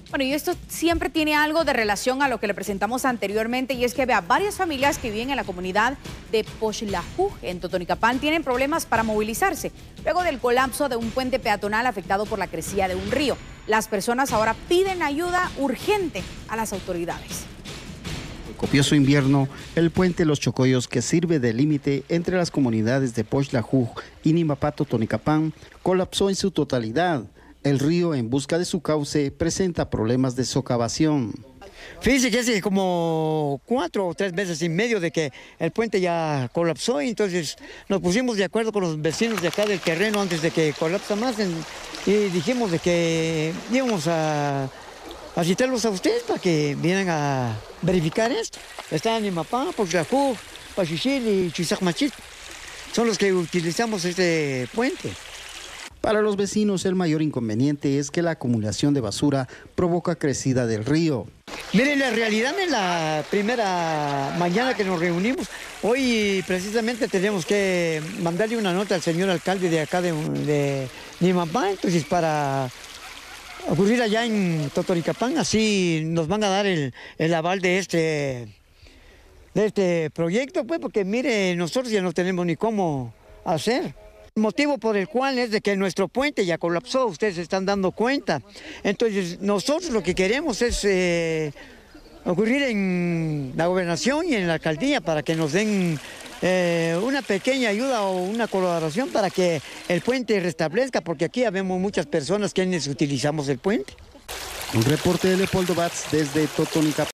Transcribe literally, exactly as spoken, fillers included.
Bueno, y esto siempre tiene algo de relación a lo que le presentamos anteriormente, y es que vea, varias familias que viven en la comunidad de Poxlajuj, en Totonicapán, tienen problemas para movilizarse luego del colapso de un puente peatonal afectado por la crecida de un río. Las personas ahora piden ayuda urgente a las autoridades. El copioso invierno, el puente Los Chocollos, que sirve de límite entre las comunidades de Poxlajuj y Nimapá, Totonicapán, colapsó en su totalidad. El río, en busca de su cauce, presenta problemas de socavación. Fíjese que hace como cuatro o tres meses y medio de que el puente ya colapsó, y entonces nos pusimos de acuerdo con los vecinos de acá del terreno antes de que colapsa más, en, y dijimos de que íbamos a, a citarlos a ustedes para que vinieran a verificar esto. Están en Nimapá, Poxlajuj, Paxichil y Chuisacmachit. Son los que utilizamos este puente. Para los vecinos, el mayor inconveniente es que la acumulación de basura provoca crecida del río. Miren, la realidad en la primera mañana que nos reunimos, hoy precisamente tenemos que mandarle una nota al señor alcalde de acá de, de Nimapá, entonces para ocurrir allá en Totonicapán, así nos van a dar el, el aval de este, de este proyecto, pues, porque mire, nosotros ya no tenemos ni cómo hacer. El motivo por el cual es de que nuestro puente ya colapsó, ustedes se están dando cuenta. Entonces nosotros lo que queremos es eh, ocurrir en la gobernación y en la alcaldía para que nos den eh, una pequeña ayuda o una colaboración para que el puente restablezca, porque aquí habemos muchas personas quienes utilizamos el puente. Un reporte de Leopoldo Batz desde Totonicapán.